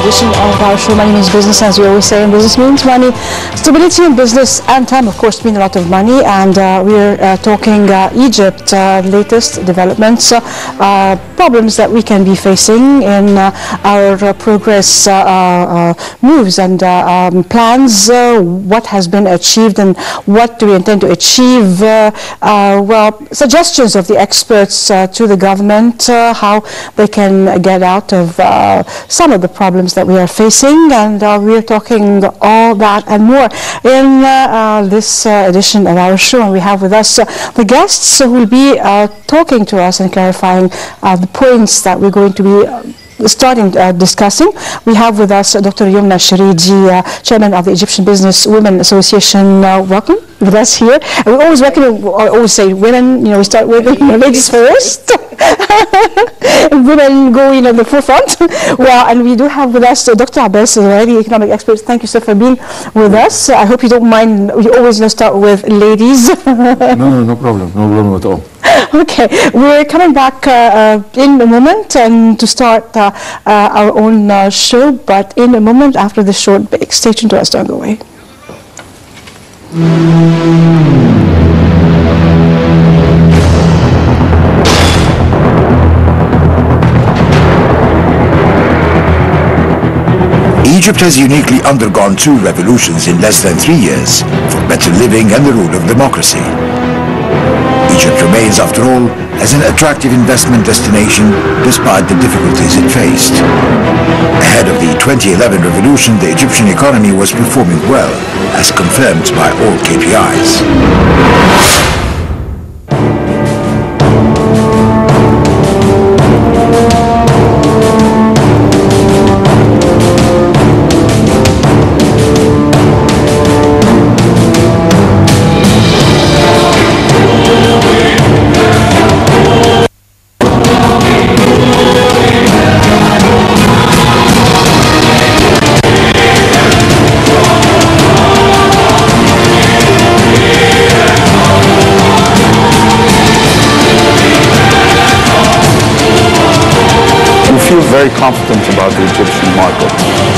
edition of our show. My name is Business, as we always say in business means money, stability in business, and time, of course, mean a lot of money. And we're talking Egypt, latest developments, problems that we can be facing in our progress moves and plans, what has been achieved and what do we intend to achieve. Well, suggestions of the experts to the government, how they can get out of some of the problems that we are facing, and we're talking all that and more in this edition of our show. And we have with us the guests who will be talking to us and clarifying the points that we're going to be starting discussing. We have with us Dr. Yumna Sharidi, Chairman of the Egyptian Business Women Association. Welcome with us here. And we always welcome, I always say women, we start with ladies first. Women go in on the forefront. Well, and we do have with us Dr. Abbas, already economic expert. Thank you, sir, for being with us. I hope you don't mind. We always start with ladies. No problem. No problem at all. Okay, we're coming back in a moment and to start our own show, but in a moment after the short break. Stay tuned to us, don't go away. Egypt has uniquely undergone two revolutions in less than 3 years for better living and the rule of democracy. Egypt remains, after all, as an attractive investment destination despite the difficulties it faced. Ahead of the 2011 revolution, the Egyptian economy was performing well, as confirmed by all KPIs. Very confident about the Egyptian market.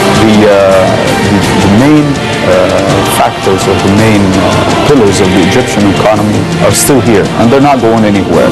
The main factors or the main pillars of the Egyptian economy are still here, and they're not going anywhere.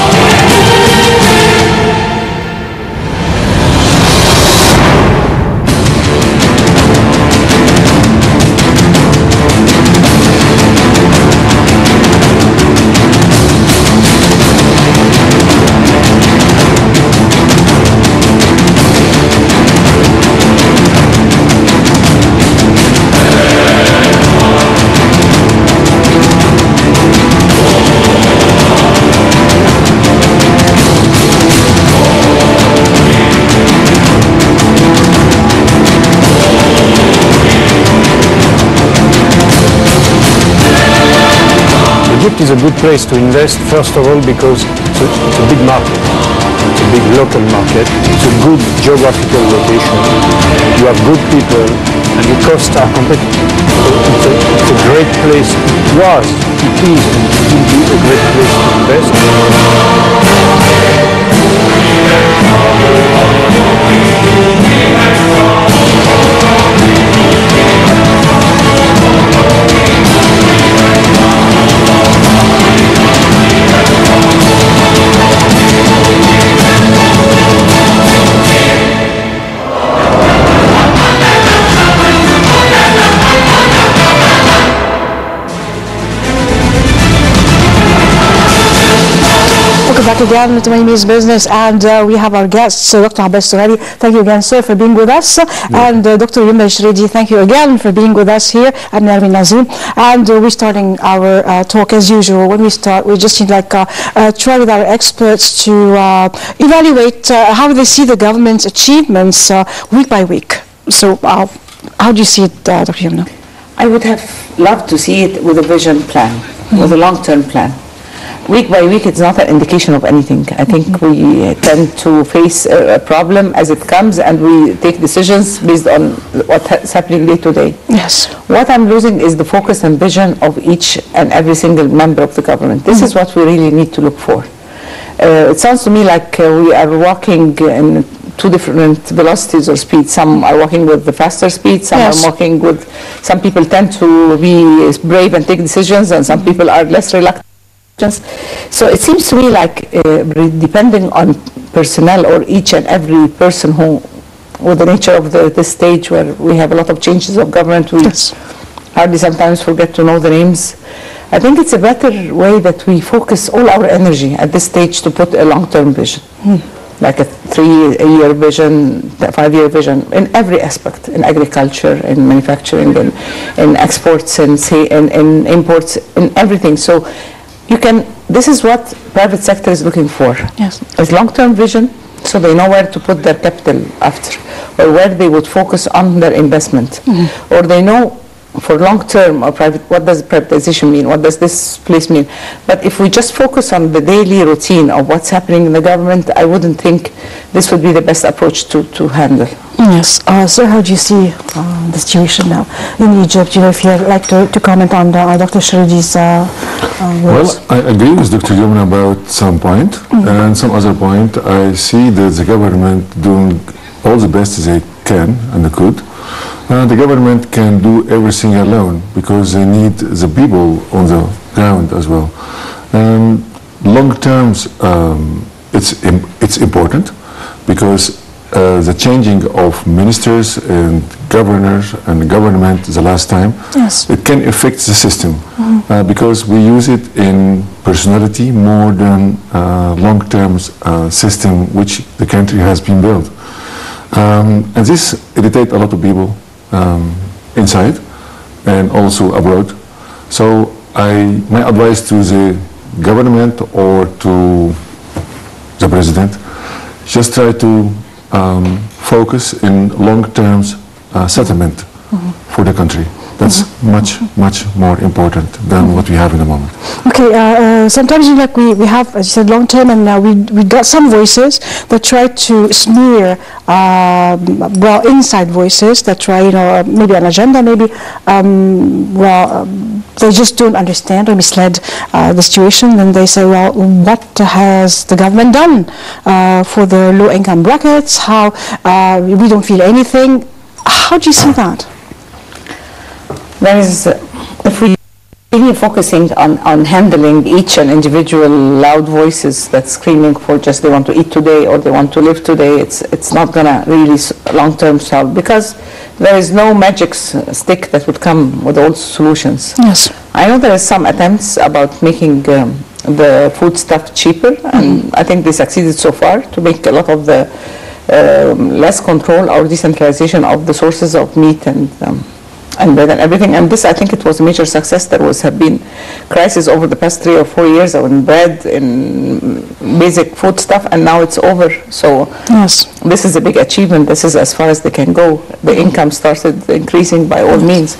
Egypt is a good place to invest, first of all, because it's a big market. It's a big local market. It's a good geographical location. You have good people, and the costs are competitive. So it's a great place. It was, it is, and it will be a great place to invest. Back again to My Name is Business, and we have our guests, Dr. Abbas already. Thank you again, sir, for being with us. And Dr. Yumna Sharidi, thank you again for being with us here at Nervi Nazim. And we're starting our talk as usual. When we start, we just need try with our experts to evaluate how they see the government's achievements week by week. So how do you see it, Dr. Yumna? I would have loved to see it with a vision plan, with a long-term plan. Week by week, it's not an indication of anything. I think we tend to face a problem as it comes, and we take decisions based on what's happening day to day. Yes. What I'm losing is the focus and vision of each and every single member of the government. This is what we really need to look for. It sounds to me like we are walking in two different velocities or speeds. Some are walking with the faster speed, some are walking with, some people tend to be brave and take decisions, and some people are less reluctant. So it seems to me like depending on personnel or each and every person who, with the nature of this stage where we have a lot of changes of government, we hardly sometimes forget to know the names. I think it's a better way that we focus all our energy at this stage to put a long-term vision, like a 3-year vision, 5-year vision, in every aspect, in agriculture, in manufacturing, in exports, in imports, in everything. So you can, this is what private sector is looking for. Yes. Is long-term vision, so they know where to put their capital after, or where they would focus on their investment, or they know for long-term or private, what does privatization mean? What does this place mean? But if we just focus on the daily routine of what's happening in the government, I wouldn't think this would be the best approach to handle. Yes. So how do you see the situation now in Egypt? You know, if you'd like to comment on Dr. Sharidi's words. Well, I agree with Dr. Yumna about some point, and some other point. I see that the government doing all the best they can and they could. The government can do everything alone because they need the people on the ground as well. Long terms, it's important because the changing of ministers and governors and government the last time, it can affect the system because we use it in personality more than long-term system which the country has been built. And this irritates a lot of people inside and also abroad. So my advice to the government or to the president, just try to focus in long-term settlement for the country. That's much more important than what we have in the moment. Okay, sometimes like we have, as you said, long term, and we got some voices that try to smear, well, inside voices that try, you know, maybe an agenda, maybe, they just don't understand or misled the situation, and they say, well, what has the government done for the low-income brackets? How we don't feel anything. How do you see that? There is, if we really focusing on handling each and individual loud voices that's screaming for just they want to eat today or they want to live today, it's not going to really long-term solve, because there is no magic stick that would come with all solutions. Yes. I know there are some attempts about making the food stuff cheaper, and I think they succeeded so far to make a lot of the less control or decentralization of the sources of meat and bread and everything, and this, I think it was a major success. There have been crises over the past 3 or 4 years in bread, in basic food stuff, and now it's over. So this is a big achievement. This is as far as they can go. The income started increasing by all means.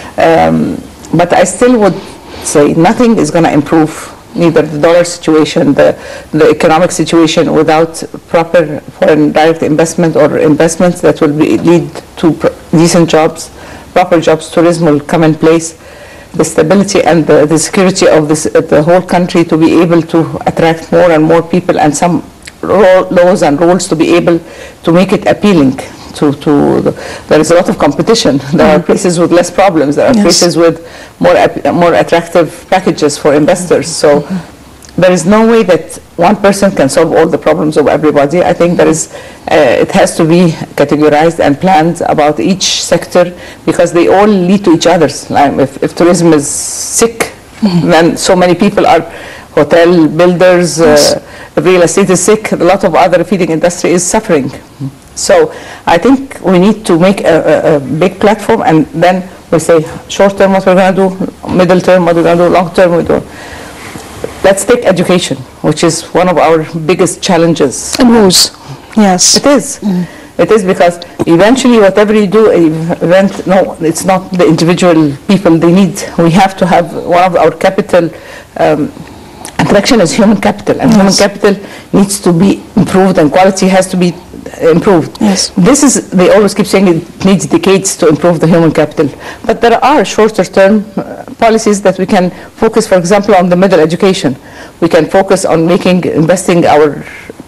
But I still would say nothing is going to improve, neither the dollar situation, the economic situation, without proper foreign direct investment or investments that will lead to decent jobs. Proper jobs, tourism will come in place, the stability and the security of the whole country to be able to attract more and more people, and some laws and rules to be able to make it appealing. There is a lot of competition. There are places with less problems. There are places with more attractive packages for investors. So there is no way that one person can solve all the problems of everybody. I think there is, it has to be categorized and planned about each sector, because they all lead to each other's. Like if tourism is sick, then so many people are hotel builders, real estate is sick, a lot of other feeding industry is suffering. So I think we need to make a big platform, and then we say short term what we're going to do, middle term what we're going to do, long term we do. Let's take education, which is one of our biggest challenges. And wars. Yes. It is. It is, because eventually whatever you do, no, it's not the individual people they need. We have to have one of our capital attraction is human capital, and human capital needs to be improved, and quality has to be improved. Yes. This is, they always keep saying it needs decades to improve the human capital, but there are shorter term policies that we can focus, for example, on the middle education. We can focus on investing our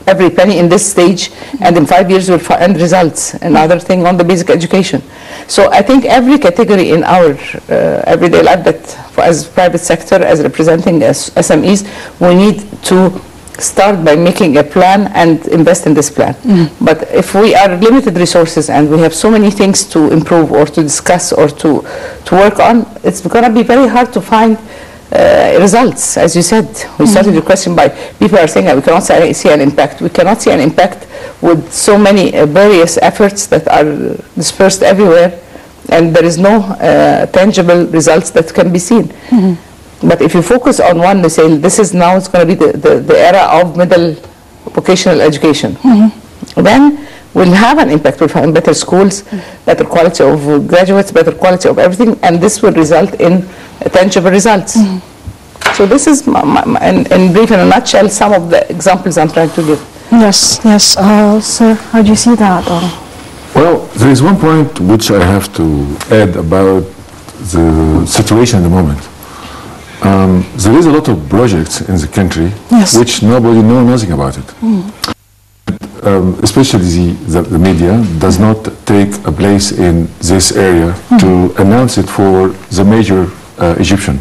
every penny in this stage, and in 5 years we'll find results. Another thing on the basic education. So I think every category in our everyday life, that as private sector, as representing SMEs, we need to start by making a plan and invest in this plan. But if we are limited resources and we have so many things to improve or to discuss or to work on, it's going to be very hard to find results. As you said, we started the question by people are saying that we cannot see an impact. We cannot see an impact with so many various efforts that are dispersed everywhere, and there is no tangible results that can be seen. But if you focus on one, they say this is now, it's going to be the era of middle vocational education. Then we'll have an impact. We'll find better schools, better quality of graduates, better quality of everything, and this will result in tangible results. So this is, in brief, in a nutshell, some of the examples I'm trying to give. Yes, yes. Sir, how do you see that? Well, there is one point which I have to add about the situation at the moment. There is a lot of projects in the country which nobody knows nothing about it. Especially the media does not take a place in this area to announce it for the major Egyptian.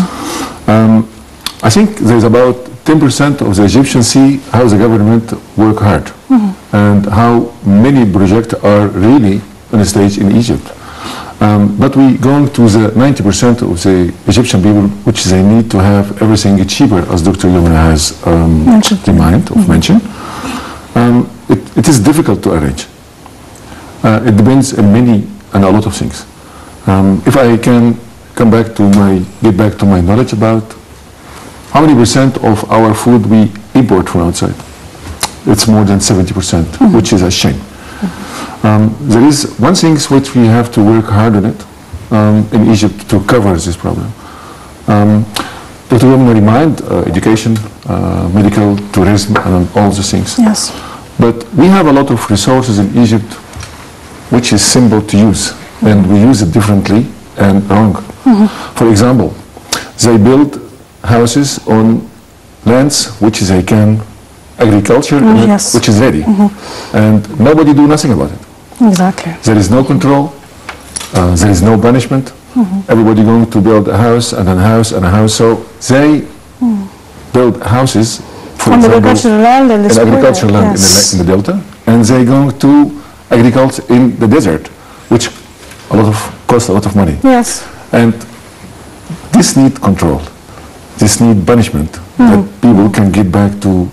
I think there's about 10% of the Egyptians see how the government work hard and how many projects are really on the stage in Egypt. But we going to the 90% of the Egyptian people, which they need to have everything cheaper, as Dr. Yumna has mentioned. It is difficult to arrange. It depends on a lot of things. If I can get back to my knowledge about how many percent of our food we import from outside. It's more than 70%, which is a shame. There is one thing which we have to work hard on it in Egypt to cover this problem. Dr. Yumna remind education, medical, tourism, and all those things. Yes. But we have a lot of resources in Egypt which is simple to use, and we use it differently and wrong. For example, they build houses on lands which they can agriculture, which is ready, and nobody do nothing about it. Exactly. There is no control, there is no punishment. Everybody going to build a house and a house and a house, so they build houses for on the agricultural land in agricultural land in the delta, and they going to agriculture in the desert, which costs a lot of money. Yes. And this need control. This need punishment that people can get back to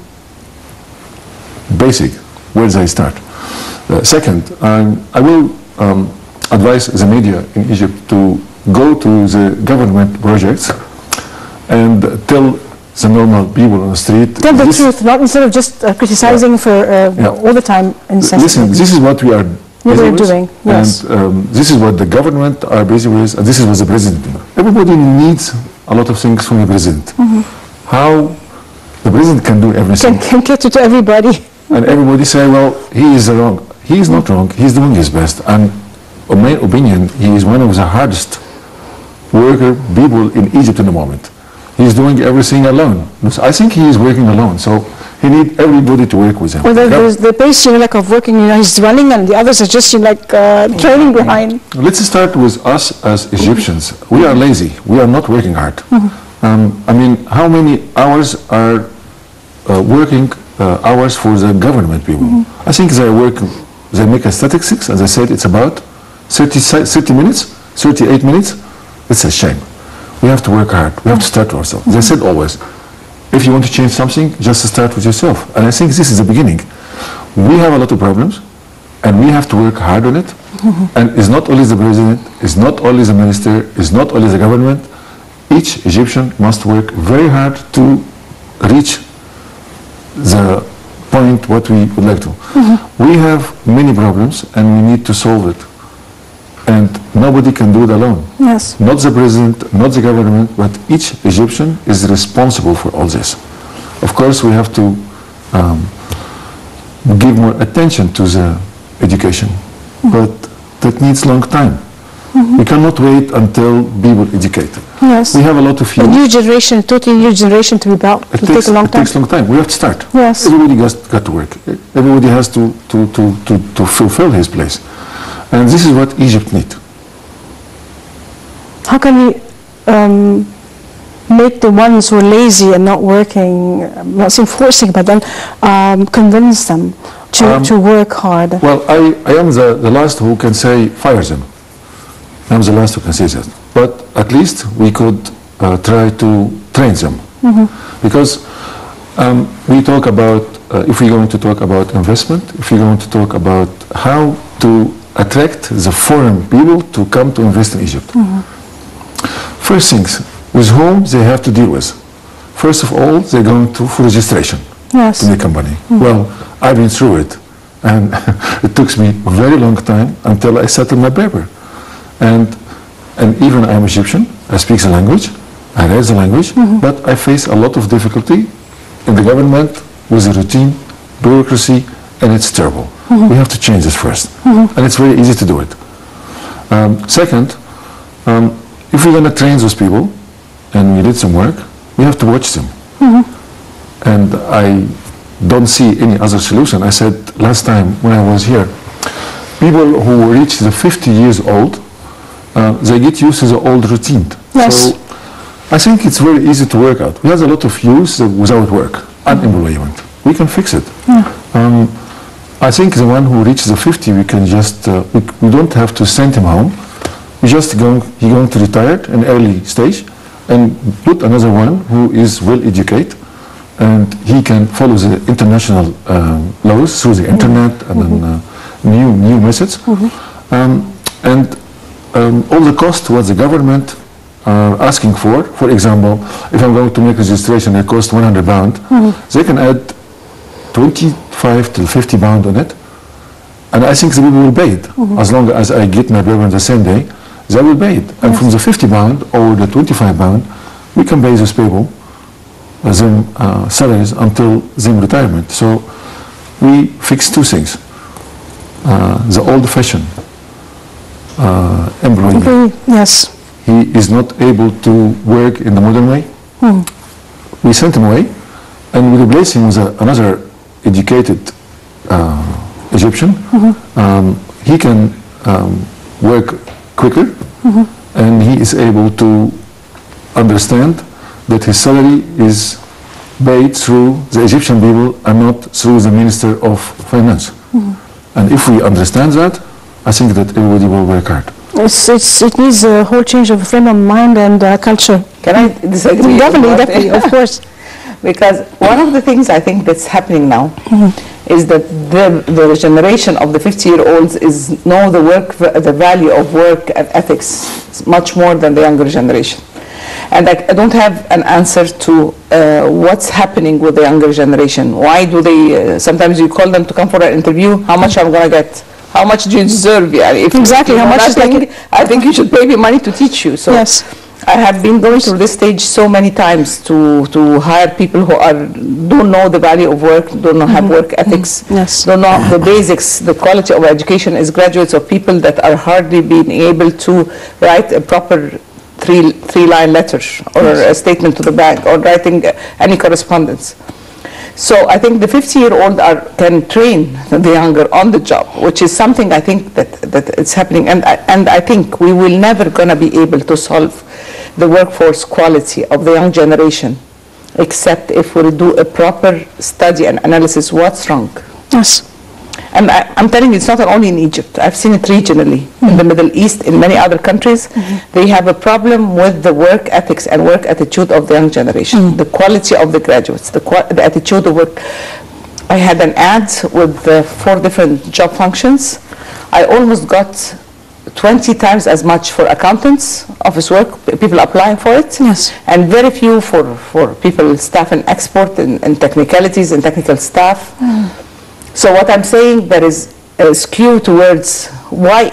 basic where they start. Second, I will advise the media in Egypt to go to the government projects and tell the normal people on the street. Tell the truth, not instead of just criticizing for all the time. Listen, this is what we are doing. Yes. And this is what the government are busy with, and this is what the president doing. Everybody needs a lot of things from the president. How the president can do everything. Can cater to everybody. And everybody say, well, he is wrong. He is not wrong. He's doing his best. And in my opinion, he is one of the hardest worker people in Egypt in the moment. He's doing everything alone. I think he is working alone. So he needs everybody to work with him. Well, there's the pace, of working, he's running, and the others are just, trailing behind. Let's start with us as Egyptians. We are lazy. We are not working hard. I mean, how many hours are working hours for the government people? I think they make a statistics, and they said it's about 30 minutes, 38 minutes. It's a shame. We have to work hard. We have to start ourselves. They said always, if you want to change something, just start with yourself. And I think this is the beginning. We have a lot of problems, and we have to work hard on it. And it's not only the president, it's not only the minister, it's not only the government. Each Egyptian must work very hard to reach the point what we would like to. We have many problems, and we need to solve it. And nobody can do it alone. Yes. Not the president, not the government, but each Egyptian is responsible for all this. Of course, we have to give more attention to the education, but that needs long time. We cannot wait until people educate. Yes. We have a lot of A youth. new generation, totally new generation to be built. It will take a long time. It takes a long time. We have to start. Yes. Everybody got to work. Everybody has to fulfill his place. And this is what Egypt needs. How can we make the ones who are lazy and not working, I'm not saying forcing, but then convince them to work hard? Well, I am the last who can say fire them. I'm the last who can say that. But at least we could try to train them. Because we talk about, if we're going to talk about investment, if we're going to talk about how to attract the foreign people to come to invest in Egypt. First things, with whom they have to deal with. First of all, they're going to for registration to the company. Well, I've been through it, and it took me a very long time until I settled my paper. And even I'm Egyptian, I speak the language, I read the language, but I face a lot of difficulty in the government with the routine, bureaucracy, and it's terrible. We have to change this first, and it's very easy to do it. Second, if we're going to train those people, and we did some work, we have to watch them. And I don't see any other solution. I said last time when I was here, people who reach the 50 years old, they get used to the old routine. Yes. So I think it's very easy to work out. We have a lot of youth without work, unemployment. We can fix it. I think the one who reaches the 50, we can just, we don't have to send him home. We just he's going to retire in early stage and put another one who is well educated, and he can follow the international laws through the internet and then new methods. And all the cost what the government are asking for example, if I'm going to make registration, it costs £100, they can add 25 to 50 pounds on it, and I think the people will pay it. As long as I get my paper on the same day, they will pay it. And from the 50 pound or the 25 pound, we can pay those people them salaries until their retirement. So we fix two things. The old-fashioned employee. Yes. He is not able to work in the modern way. We sent him away, and we replace him with another educated Egyptian. He can work quicker, and he is able to understand that his salary is paid through the Egyptian people and not through the Minister of Finance. And if we understand that, I think that everybody will work hard. It needs a whole change of frame of mind and culture. Can I disagree? Definitely, of course. Because one of the things I think that's happening now is that the generation of the 50-year-olds know the value of work and ethics much more than the younger generation. And I don't have an answer to what's happening with the younger generation. Why do they, sometimes you call them to come for an interview, how much I'm going to get? How much do you deserve? Exactly, how much is like I think you should pay me money to teach you. So yes. I have been going through this stage so many times to hire people who don't know the value of work, don't know have work ethics, don't know the basics, the quality of education as graduates of people that are hardly being able to write a proper three-line letter or a statement to the bank or writing any correspondence. So I think the 50-year-old can train the younger on the job, which is something I think that it's happening. And I think we will never going to be able to solve the workforce quality of the young generation, except if we do a proper study and analysis what's wrong. Yes. And I'm telling you, it's not only in Egypt. I've seen it regionally, in the Middle East, in many other countries. They have a problem with the work ethics and work attitude of the young generation, the quality of the graduates, the attitude of work. I had an ad with 4 different job functions. I almost got 20 times as much for accountants, office work, people applying for it, and very few for people, staff and export and technicalities and technical staff. So what I'm saying, there is a skew towards why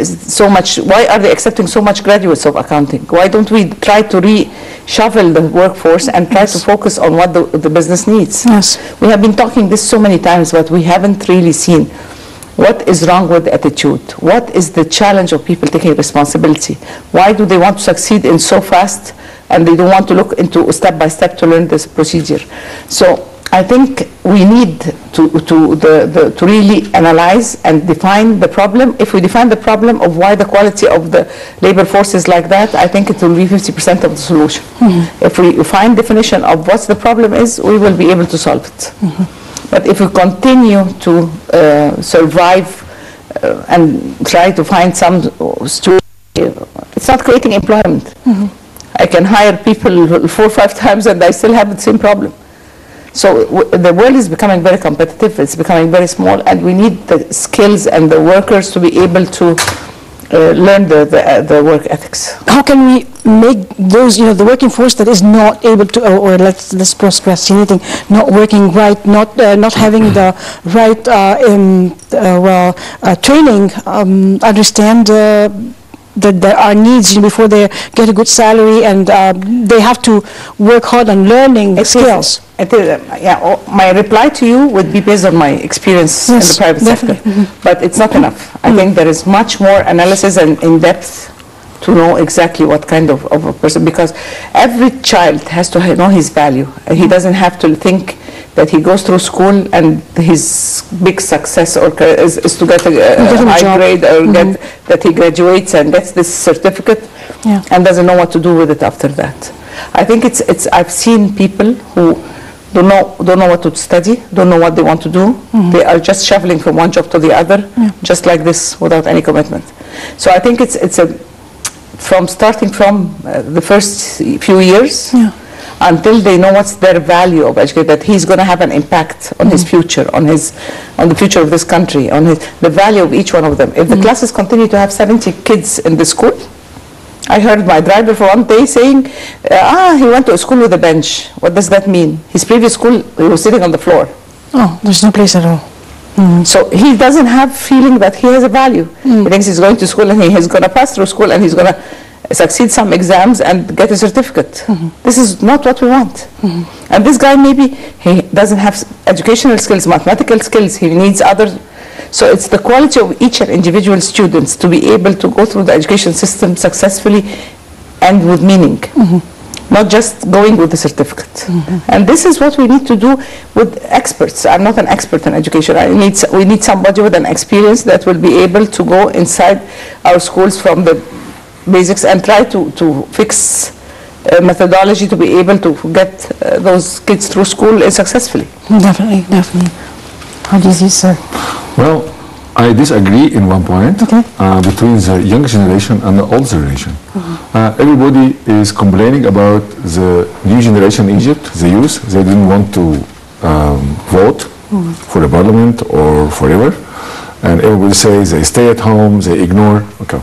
are they accepting so much graduates of accounting? Why don't we try to reshuffle the workforce and try to focus on what the business needs? We have been talking this so many times, but we haven't really seen What is wrong with the attitude? What is the challenge of people taking responsibility? Why do they want to succeed in so fast and they don't want to look into step by step to learn this procedure? So I think we need to really analyze and define the problem. If we define the problem of why the quality of the labor force is like that, I think it will be 50% of the solution. If we find definition of what the problem is, we will be able to solve it. But if we continue to survive and try to find some students, it's not creating employment. I can hire people 4 or 5 times and I still have the same problem. So the world is becoming very competitive, it's becoming very small, and we need the skills and the workers to be able to learn the work ethics. How can we make those, the working force that is not able to, or let's procrastinating, not working right, not having the right training, understand that there are needs before they get a good salary, and they have to work hard on learning skills. My reply to you would be based on my experience in the private sector, but it's not enough. I think there is much more analysis and in depth to know exactly what kind of a person, because every child has to know his value. He doesn't have to think that he goes through school and his big success or is to get a high grade or get that he graduates and gets this certificate and doesn't know what to do with it after that. I think I've seen people who don't know what to study, don't know what they want to do. They are just shuffling from one job to the other, just like this, without any commitment. So I think it's starting from the first few years until they know what's their value of education, that he's going to have an impact on his future, on the future of this country, on the value of each one of them. If the classes continue to have 70 kids in the school, I heard my driver for one day saying, he went to a school with a bench. What does that mean? His previous school, he was sitting on the floor. Oh, there's no place at all. So he doesn't have feeling that he has a value. He thinks he's going to school and he's going to pass through school and he's going to succeed some exams and get a certificate. This is not what we want. And this guy, maybe he doesn't have educational skills, mathematical skills, he needs other. So it's the quality of each and individual students to be able to go through the education system successfully and with meaning. Not just going with the certificate. And this is what we need to do with experts. I'm not an expert in education. We need somebody with an experience that will be able to go inside our schools from the basics and try to fix methodology to be able to get those kids through school successfully. Definitely. How do you see, sir? Well, I disagree in one point between the younger generation and the old generation. Everybody is complaining about the new generation in Egypt, the youth. They didn't want to vote for the parliament or forever. And everybody says they stay at home, they ignore. Okay.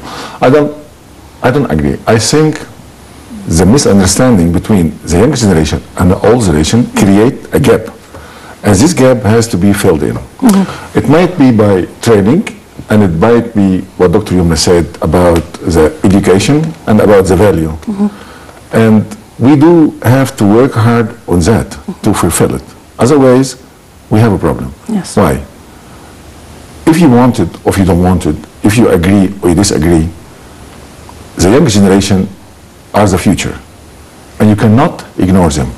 I don't agree. I think the misunderstanding between the younger generation and the old generation create a gap. And this gap has to be filled in. It might be by training, and it might be what Dr. Yumna said about the education and about the value. And we do have to work hard on that to fulfill it. Otherwise, we have a problem. Yes. Why? If you want it or if you don't want it, if you agree or you disagree, the younger generation are the future, and you cannot ignore them.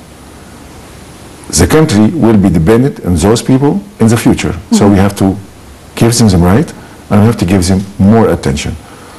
The country will be dependent on those people in the future. So we have to give them the right, and we have to give them more attention.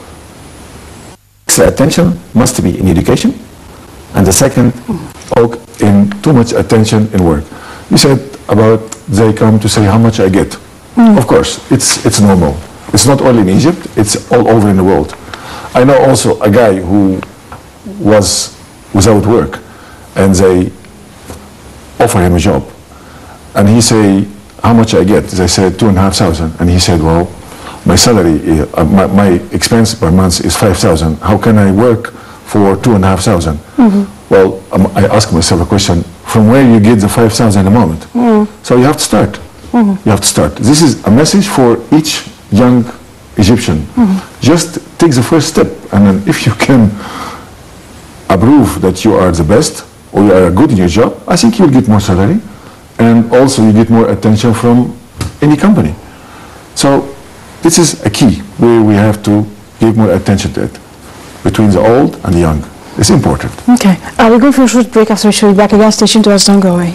The attention must be in education, and the second, in too much attention in work. You said about they come to say how much I get. Of course, it's normal. It's not only in Egypt, it's all over in the world. I know also a guy who was without work, and they offer him a job, and he say, how much I get? They said 2,500, and he said, well, my salary, my expense per month is 5,000. How can I work for 2,500? Well, I ask myself a question: from where you get the 5,000 a moment? So you have to start. You have to start. This is a message for each young Egyptian. Just take the first step, and then if you can prove that you are the best, or you are good in your job, I think you'll get more salary, and also you get more attention from any company. So This is a key where we have to give more attention to it, between the old and the young. It's important. Okay, we're going for a short break. After we shall be back again. Stay tuned to us, don't go away.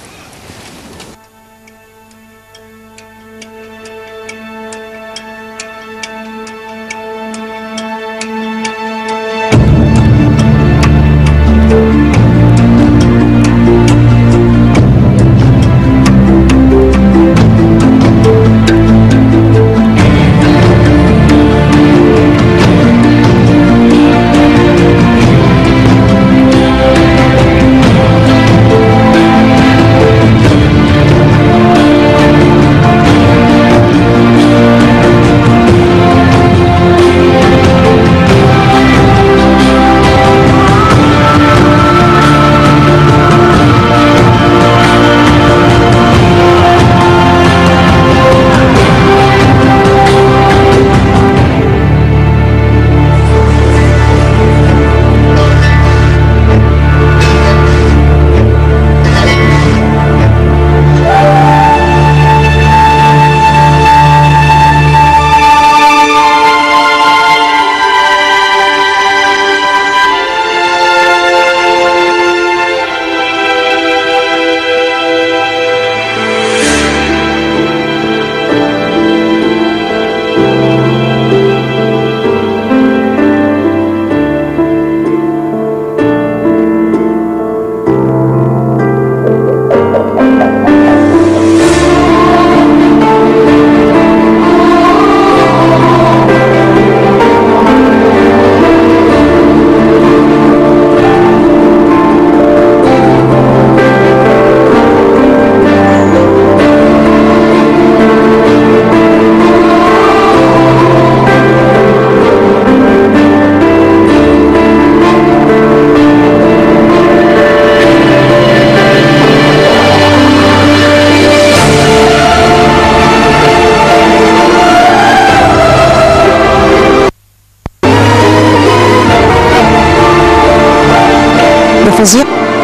فظيع.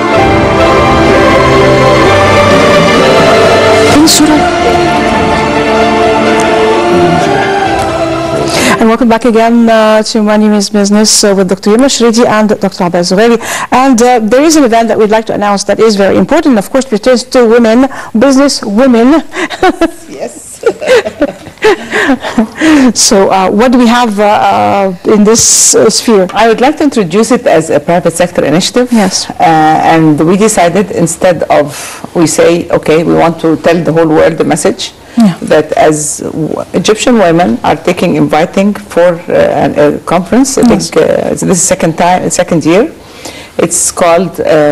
فين الصورة؟ And welcome back again to My Name is Business with Dr. Yilma Shridi and Dr. Abba Zuhairi. And there is an event that we'd like to announce that is very important. Of course, pertains to women, business women. Yes. So what do we have in this sphere? I would like to introduce it as a private sector initiative. Yes. And we decided instead of, we say, okay, we want to tell the whole world the message. Yeah. That as Egyptian women are inviting for a conference. I think this is second year. It's called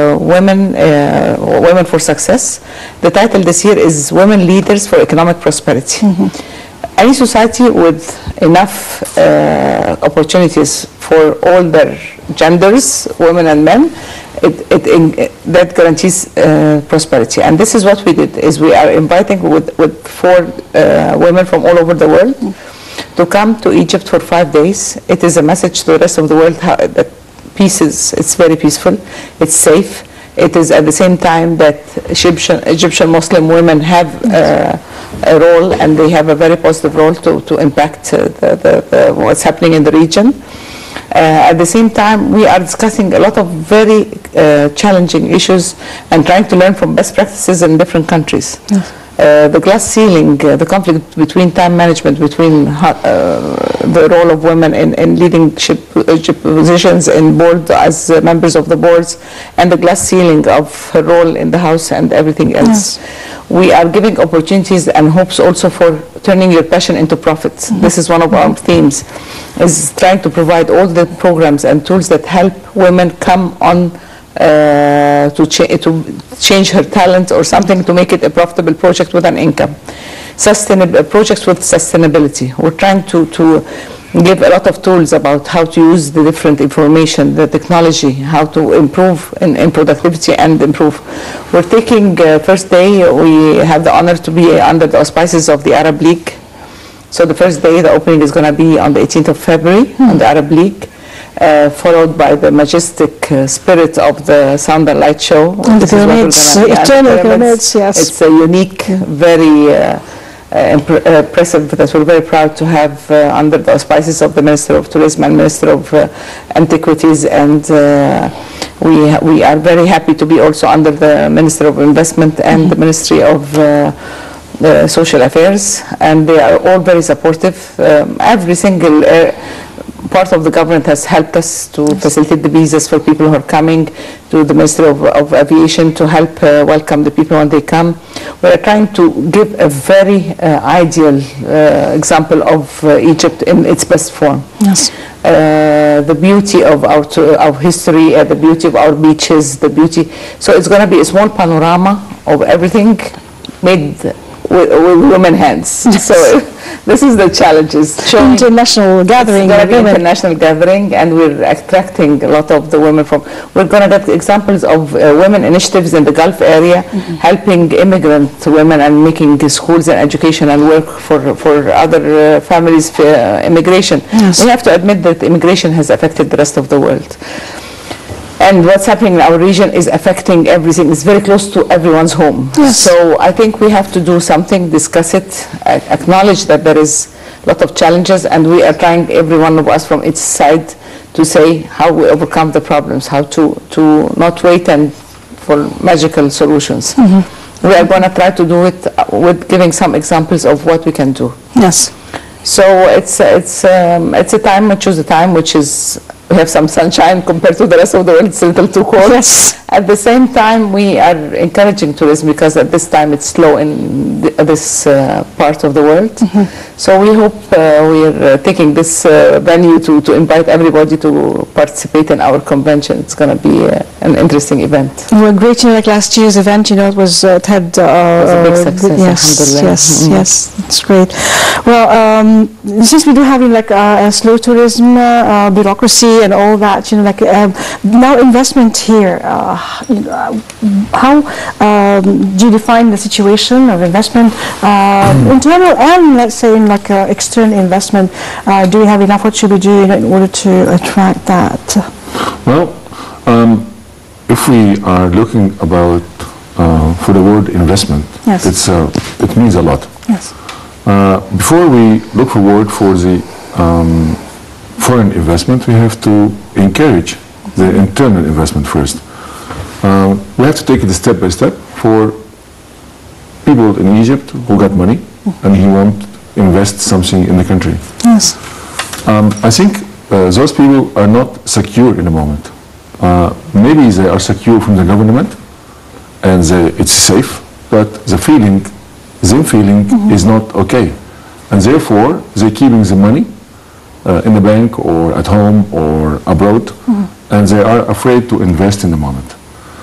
Women for Success. The title this year is Women Leaders for Economic Prosperity. Mm-hmm. Any society with enough opportunities for all their genders, women and men, that guarantees prosperity. And this is what we did, is we are inviting with 4 women from all over the world to come to Egypt for 5 days. It is a message to the rest of the world that peace it's very peaceful, it's safe. It is at the same time that Egyptian Muslim women have a role, and they have a very positive role to impact what's happening in the region. At the same time, we are discussing a lot of very challenging issues and trying to learn from best practices in different countries. Yes. The glass ceiling, the conflict between time management, between the role of women in leadership positions in board as members of the boards, and the glass ceiling of her role in the house and everything else. Yes. We are giving opportunities and hopes also for turning your passion into profits. Mm-hmm. This is one of our themes, is trying to provide all the programs and tools that help women come on to change her talent or something to make it a profitable project with an income. Projects with sustainability. We're trying to give a lot of tools about how to use the different information, the technology, how to improve in productivity and improve. We're taking first day, we have the honor to be under the auspices of the Arab League. So the first day, the opening is going to be on the 18th of February on the Arab League. Followed by the majestic spirit of the Sound and Light Show. And the pyramids, eternal pyramids, yes. It's a unique, very impressive, that we're very proud to have under the auspices of the Minister of Tourism and Minister of Antiquities, and we are very happy to be also under the Minister of Investment and the Ministry of Social Affairs, and they are all very supportive. Every single part of the government has helped us to facilitate the visas for people who are coming, to the Ministry of Aviation to help welcome the people when they come. We are trying to give a very ideal example of Egypt in its best form. Yes. The beauty of our history, the beauty of our beaches, the beauty. So it's going to be a small panorama of everything made with women hands. Yes. So this is the challenges. International gathering. It's going to be international gathering, and we're attracting a lot of the women from. We're going to get examples of women initiatives in the Gulf area, helping immigrant women and making schools and education and work for other families for immigration. Yes. We have to admit that immigration has affected the rest of the world. And what's happening in our region is affecting everything. It's very close to everyone's home. Yes. So I think we have to do something, discuss it, acknowledge that there is a lot of challenges, and we are trying, every one of us from its side, to say how we overcome the problems, how to not wait and for magical solutions. We are going to try to do it with giving some examples of what we can do. Yes. So it's a time, I choose a time which is, we have some sunshine compared to the rest of the world. It's a little too cold. Yes. At the same time, we are encouraging tourism because at this time it's slow in this part of the world. So we hope we are taking this venue to invite everybody to participate in our convention. It's going to be an interesting event. Well, great. Like last year's event, it was it had It was a big success. Yes, yes, it's great. Well, since we do have like a slow tourism bureaucracy and all that, now investment here. How do you define the situation of investment, internal and let's say in like external investment? Do we have enough? What should we do in order to attract that? Well, if we are looking about for the word investment, yes, it means a lot. Yes. Before we look forward for the foreign investment, we have to encourage the internal investment first. We have to take it step by step for people in Egypt who got money and who want to invest something in the country. Yes. I think those people are not secure in the moment. Maybe they are secure from the government and it's safe, but the feeling is not okay. And therefore, they're keeping the money in the bank or at home or abroad, and they are afraid to invest in the moment.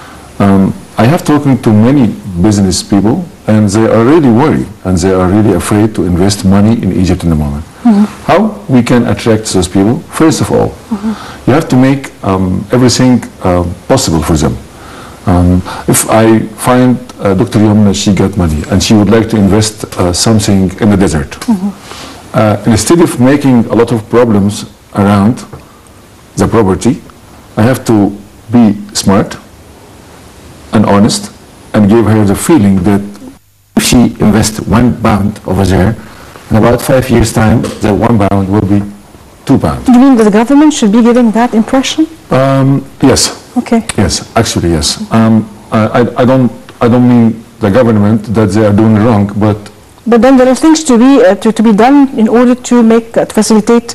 I have talked to many business people, and they are really worried, and they are really afraid to invest money in Egypt in the moment. How we can attract those people? First of all, you have to make everything possible for them. If I find Dr. Yomna, she got money, and she would like to invest something in the desert. Instead of making a lot of problems around the property, I have to be smart and honest and give her the feeling that if she invests £1 over there, in about 5 years' time, the £1 will be £2. You mean that the government should be giving that impression? Yes. Okay. Yes, actually yes. I don't mean the government that they are doing wrong, but then there are things to be done in order to make to facilitate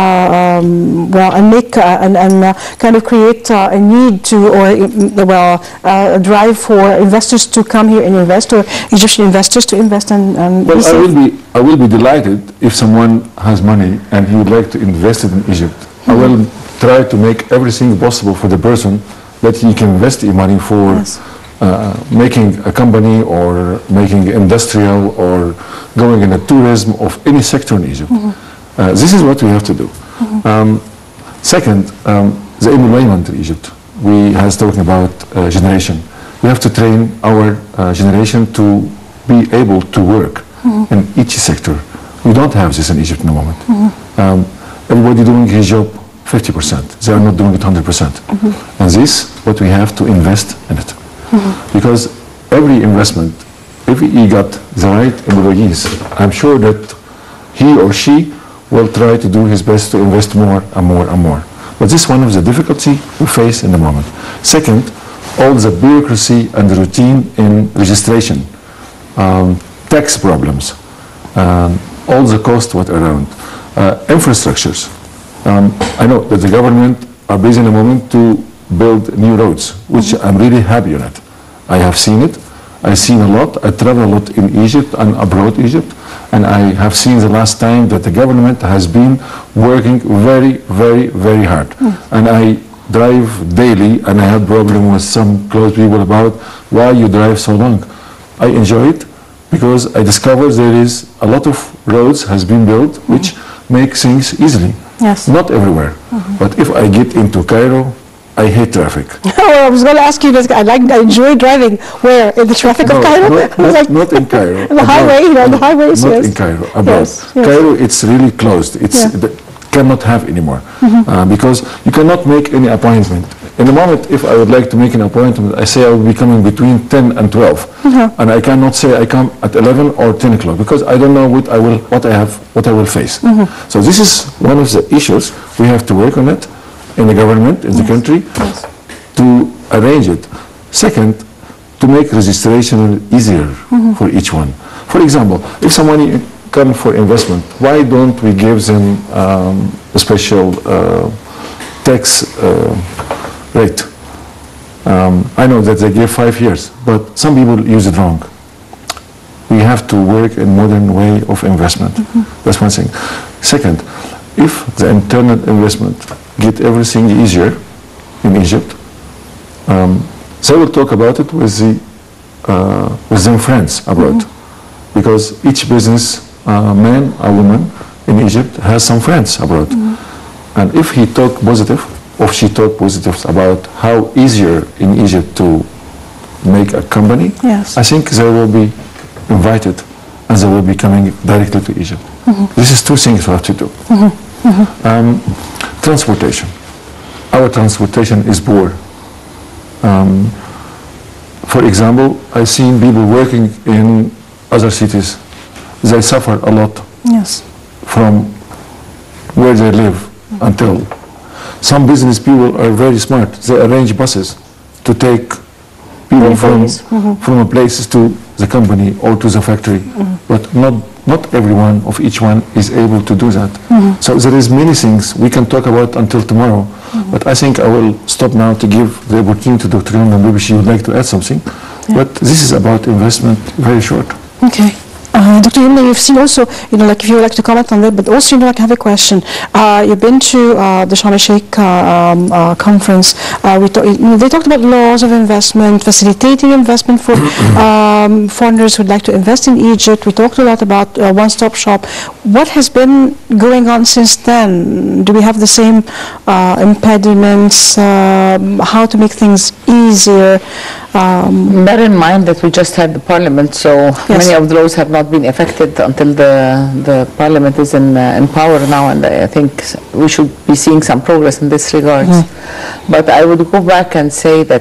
well, and make and kind of create a need to, or a drive for investors to come here and invest, or Egyptian investors to invest and well, I will be delighted if someone has money and he would like to invest it in Egypt. I will try to make everything possible for the person that he can invest the money for. Yes. Making a company or making industrial or going in a tourism of any sector in Egypt. This is what we have to do. Second, the employment in Egypt. We have talking about generation. We have to train our generation to be able to work in each sector. We don't have this in Egypt in the moment. Everybody doing his job 50%. They are not doing it 100%. And this, what we have to invest in it. Because every investment if he got the right employees, I'm sure that he or she will try to do his best to invest more and more and more. But this is one of the difficulties we face in the moment. Second, all the bureaucracy and the routine in registration, tax problems, all the cost what around, infrastructures. I know that the government are busy in the moment to build new roads, which I'm really happy on it. I have seen it. I've seen a lot. I travel a lot in Egypt and abroad Egypt, and I have seen the last time that the government has been working very, very, very hard. And I drive daily, and I have problem with some close people about why you drive so long. I enjoy it because I discovered there is a lot of roads has been built which make things easily. Yes. Not everywhere. But if I get into Cairo, I hate traffic. Oh, I was going to ask you this. I enjoy driving. Where? In the traffic of Cairo? Not in Cairo. The highway, you know, the highways. Not yes. in Cairo. Abroad. Yes, yes. Cairo, it's really closed. It's cannot have anymore because you cannot make any appointment. In the moment, if I would like to make an appointment, I say I will be coming between 10 and 12, and I cannot say I come at 11 or 10 o'clock because I don't know what I will face. So this is one of the issues we have to work on it in the government, in the country, to arrange it. Second, to make registration easier for each one. For example, if somebody come for investment, why don't we give them a special tax rate? I know that they give 5 years, but some people use it wrong. We have to work in modern way of investment. That's one thing. Second, if the internal investment get everything easier in Egypt, they will talk about it with their friends abroad, because each business man or woman in Egypt has some friends abroad, and if he talk positive or she talk positive about how easier in Egypt to make a company, I think they will be invited and they will be coming directly to Egypt. This is two things we have to do. Transportation. Our transportation is poor. For example, I've seen people working in other cities. They suffer a lot from where they live until. Some business people are very smart. They arrange buses to take people from a place to the company or to the factory, but not everyone of each one is able to do that. So there is many things we can talk about until tomorrow, but I think I will stop now to give the opportunity to Dr. Yumna. Maybe she would like to add something, but this is about investment, very short. Okay. Dr. Yumna, you've seen also, like if you would like to comment on that, but also, like I have a question. You've been to the Sharm el-Sheikh conference. They talked about laws of investment, facilitating investment for foreigners who would like to invest in Egypt. We talked a lot about one-stop shop. What has been going on since then? Do we have the same impediments? How to make things easier? Bear in mind that we just had the parliament, so many of the laws have not been affected until the parliament is in power now, and I think we should be seeing some progress in this regard. But I would go back and say that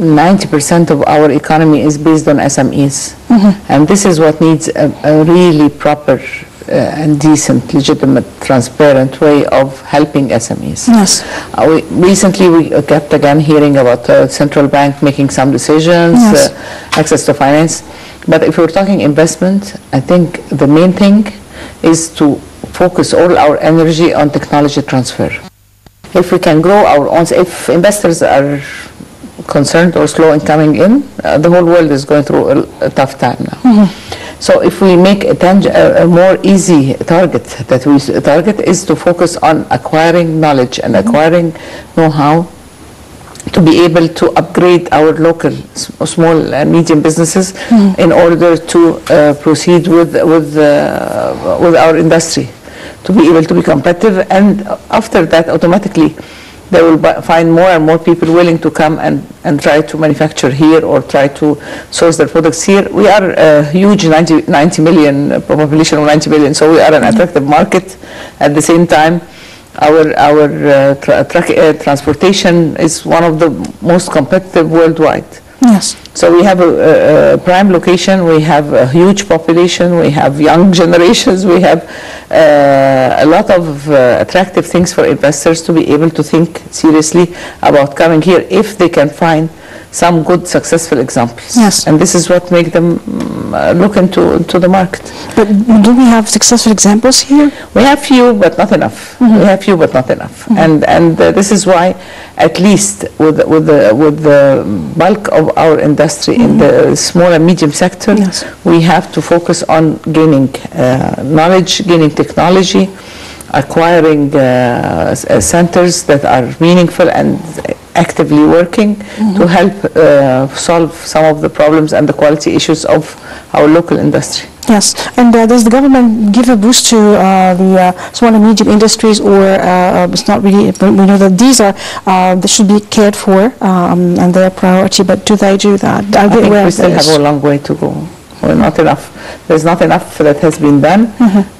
90% of our economy is based on SMEs, and this is what needs a really proper and decent, legitimate, transparent way of helping SMEs. Recently we kept again hearing about the central bank making some decisions, access to finance. But if we're talking investment, I think the main thing is to focus all our energy on technology transfer. If we can grow our own, if investors are concerned or slow in coming in, the whole world is going through a tough time now. So if we make a more easy target, that we target is to focus on acquiring knowledge and acquiring know-how to be able to upgrade our local small and medium businesses in order to proceed with our industry, to be able to be competitive, and after that automatically they will find more and more people willing to come and try to manufacture here or try to source their products here. We are a huge 90 million, population of 90 million, so we are an attractive market. At the same time, our transportation is one of the most competitive worldwide. Yes. So we have a prime location, we have a huge population, we have young generations, we have a lot of attractive things for investors to be able to think seriously about coming here if they can find some good successful examples. Yes. And this is what makes them look into the market. But do we have successful examples here? We have few, but not enough. We have few, but not enough. And this is why, at least with the bulk of our industry in the small and medium sector, Yes. we have to focus on gaining knowledge, gaining technology, acquiring centers that are meaningful and actively working to help solve some of the problems and the quality issues of our local industry. Yes, and does the government give a boost to the small and medium industries, or it's not really? We know that these are they should be cared for and they're a priority. But do they do that? I think we still have a long way to go. Well, not enough. There's not enough that has been done.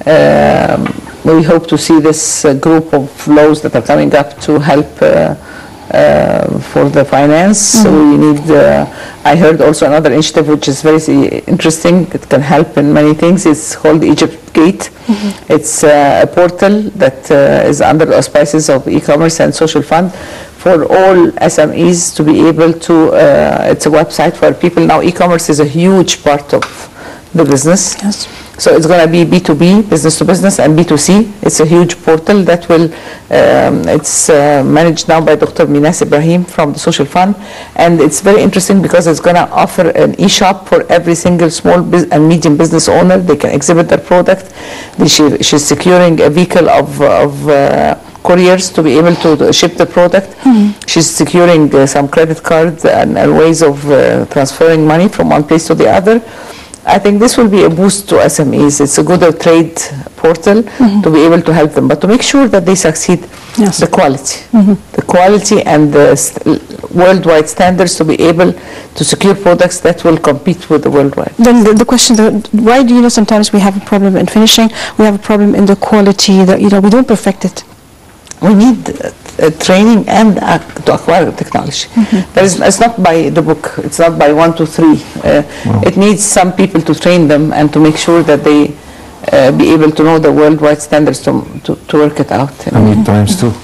We hope to see this group of laws that are coming up to help for the finance. We need, I heard also another initiative which is very interesting. It can help in many things. It's called Egypt Gate. It's a portal that is under the auspices of e-commerce and social fund for all SMEs to be able to, it's a website for people. Now e-commerce is a huge part of the business. Yes. So it's going to be B2B, business to business, and B2C. It's a huge portal that will, it's managed now by Dr. Minas Ibrahim from the Social Fund. And it's very interesting because it's going to offer an e-shop for every single small and medium business owner. They can exhibit their product. She's securing a vehicle of couriers to be able to ship the product. She's securing some credit cards and ways of transferring money from one place to the other. I think this will be a boost to SMEs. It's a good trade portal to be able to help them, but to make sure that they succeed, Yes. the quality and the worldwide standards to be able to secure products that will compete with the worldwide. Then the question, why do you know sometimes we have a problem in finishing, we have a problem in the quality, that we don't perfect it? We need training and to acquire technology. It's not by the book. It's not by 1, 2, 3. It needs some people to train them and to make sure that they be able to know the worldwide standards to work it out. I need times too.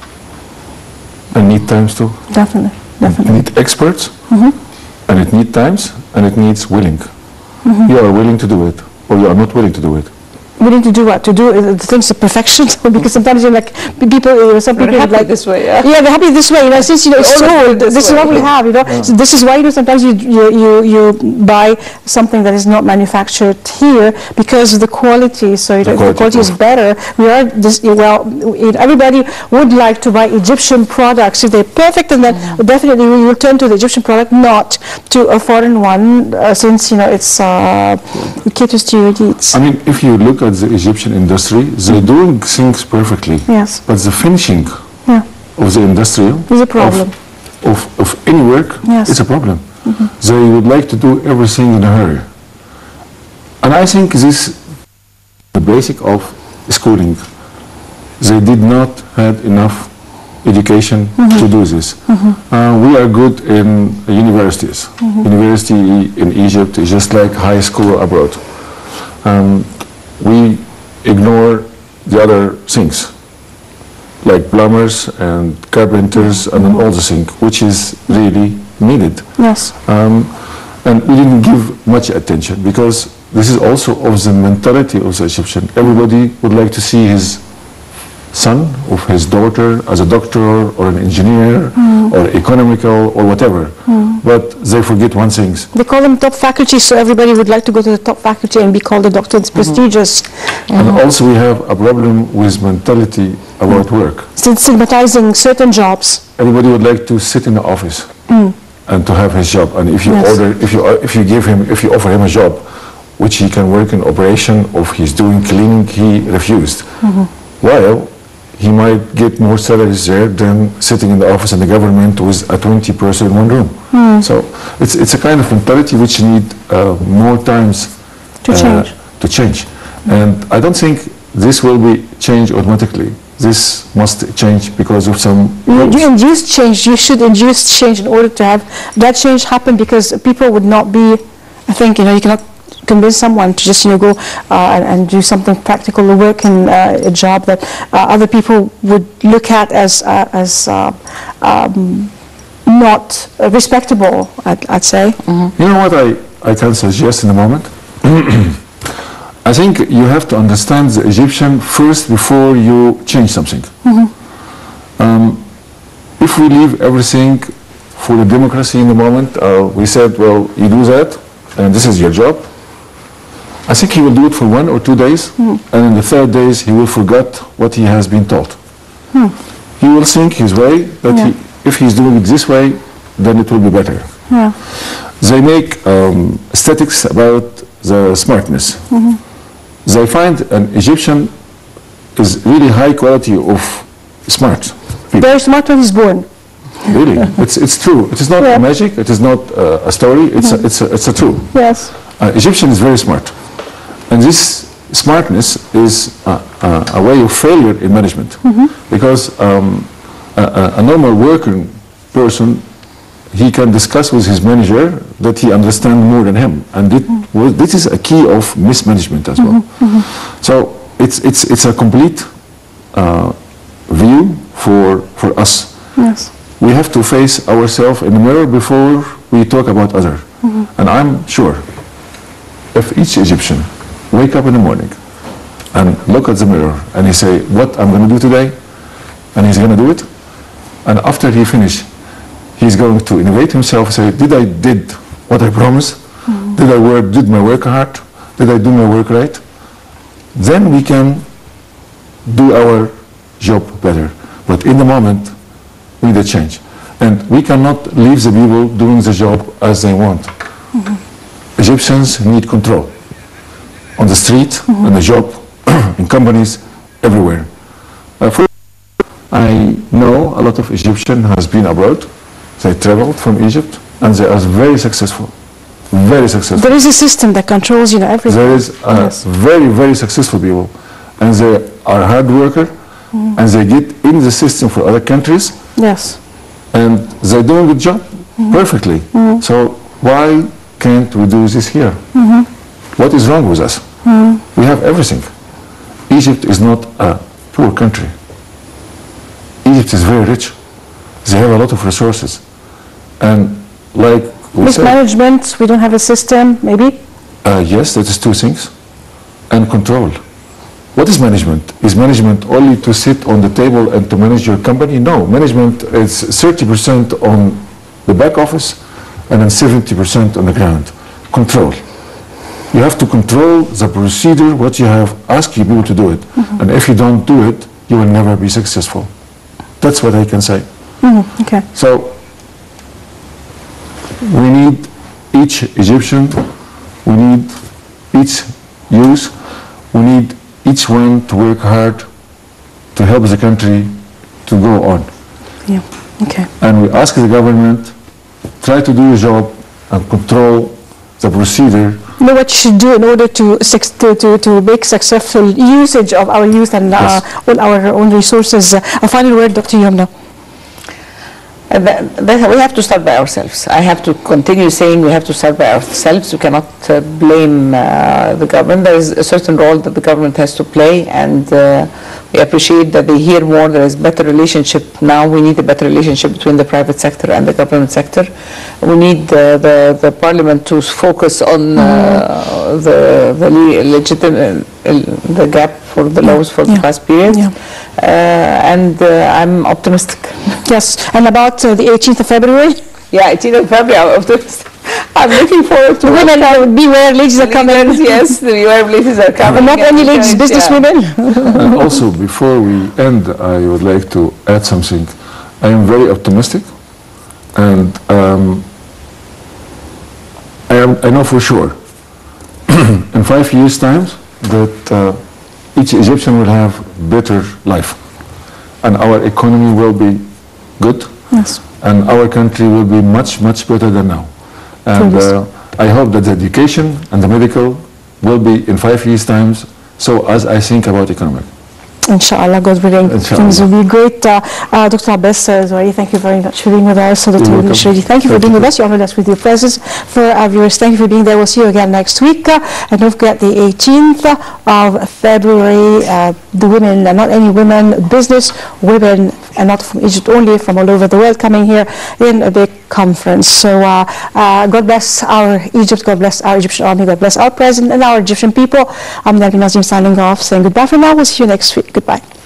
I need times too. Definitely. I need experts, and it needs times, and it needs willing. You are willing to do it, or you are not willing to do it. Willing to do what? To do the things to perfection? Because sometimes you're like, people, some people We're happy like this way, yeah. Yeah, they're happy this way, since it's sold, this is what we have, So this is why, sometimes you buy something that is not manufactured here because of the quality, so if the quality is better, everybody would like to buy Egyptian products if they're perfect, and then definitely we will turn to the Egyptian product, not to a foreign one, since, it caters to your needs. I mean, if you look at the Egyptian industry, they're doing things perfectly. Yes. But the finishing of the industrial Is a problem. Of any work is a problem. They would like to do everything in a hurry. And I think this is the basic of schooling. They did not have enough education to do this. We are good in universities. University in Egypt is just like high school abroad. We ignore the other things, like plumbers and carpenters and all the things, which is really needed. Yes. And we didn't give much attention because this is also of the mentality of the Egyptian. Everybody would like to see his son or his daughter as a doctor or an engineer or economical or whatever. But they forget one thing. They call them top faculty, so everybody would like to go to the top faculty and be called a doctor. It's prestigious. And also we have a problem with mentality about work. Stigmatizing certain jobs. Everybody would like to sit in the office and to have his job. And if you if you offer him a job, which he can work in operation or if he's doing cleaning, he refused. While he might get more salaries there than sitting in the office in the government with a 20 person in one room. So it's a kind of mentality which need more times to change. And I don't think this will be changed automatically. this must change because of some You induce change. You should induce change in order to have that change happen, because people would not be, I think, you cannot convince someone to just, go and do something practical, or work in a job that other people would look at as not respectable, I'd say. You know what I can suggest in a moment? I think you have to understand the Egyptian first before you change something. If we leave everything for the democracy in the moment, we said, well, you do that, and this is your job. I think he will do it for 1 or 2 days, and in the 3rd days he will forget what he has been taught. He will think his way, that if he's doing it this way, then it will be better. They make statistics about the smartness. They find an Egyptian is really high quality of smart people. Very smart when he's born. Really, it's true. It is not magic. It is not a story. It's a true. Yes. Egyptian is very smart, and this smartness is a way of failure in management, because a normal working person, he can discuss with his manager that he understands more than him, and this is a key of mismanagement as well. So it's a complete view for us. Yes. We have to face ourselves in the mirror before we talk about other. And I'm sure if each Egyptian wake up in the morning and look at the mirror and he say, what I'm going to do today, and he's going to do it, and after he finish, he's going to innovate himself, say, did I did what I promised? Did my work hard? Did I do my work right? Then we can do our job better. But in the moment, we need a change. And we cannot leave the people doing the job as they want. Egyptians need control. On the street, on the job, in companies, everywhere. I know a lot of Egyptians has been abroad. They traveled from Egypt, and they are very successful. Very successful. There is a system that controls, everything. There is very, very successful people, and they are hard worker, and they get in the system for other countries. Yes. And they're doing a good job perfectly. So why can't we do this here? What is wrong with us? We have everything. Egypt is not a poor country. Egypt is very rich. They have a lot of resources. And like we said, mismanagement, we don't have a system, maybe? Yes, that is 2 things. And control. What is management? Is management only to sit on the table and to manage your company? No, management is 30% on the back office and then 70% on the ground. Control. You have to control the procedure, what you have asked you people to do it. And if you don't do it, you will never be successful. That's what I can say. Okay. So we need each Egyptian, we need each youth, we need each one to work hard to help the country to go on. Yeah, okay. And we ask the government, try to do your job and control the procedure. Know what you should do in order to make successful usage of our youth and all our own resources. A final word, Dr. Yumna. We have to start by ourselves. I have to continue saying we have to start by ourselves. We cannot blame the government. There is a certain role that the government has to play, and we appreciate that they hear more. There is better relationship now. We need a better relationship between the private sector and the government sector. We need the parliament to focus on the gap for the laws for the past period. And I'm optimistic. Yes, and about the 18th of February? Yeah, 18th of February, I'm optimistic. I'm looking forward to it. Women, beware, ladies are coming. Yes, beware, ladies are coming. Not only ladies, business women. And also, before we end, I would like to add something. I am very optimistic, and I know for sure, in 5 years' time, that each Egyptian will have better life, and our economy will be good, and our country will be much, much better than now. And I hope that the education and the medical will be in 5 years' time, so as I think about economic. Inshallah, God willing, things will be great. Dr. Abbas Zouari, thank you very much for being with us. So Dr. Shadi, thank you for being with us. You honored us with your presence. For our viewers, thank you for being there. We'll see you again next week. And don't forget the 18th of February, the women, and not any women, business women, and not from Egypt only, from all over the world, coming here in a big conference. So God bless our Egypt, God bless our Egyptian army, God bless our president and our Egyptian people. I'm Nabi Nazim signing off, saying goodbye for now. We'll see you next week. Goodbye.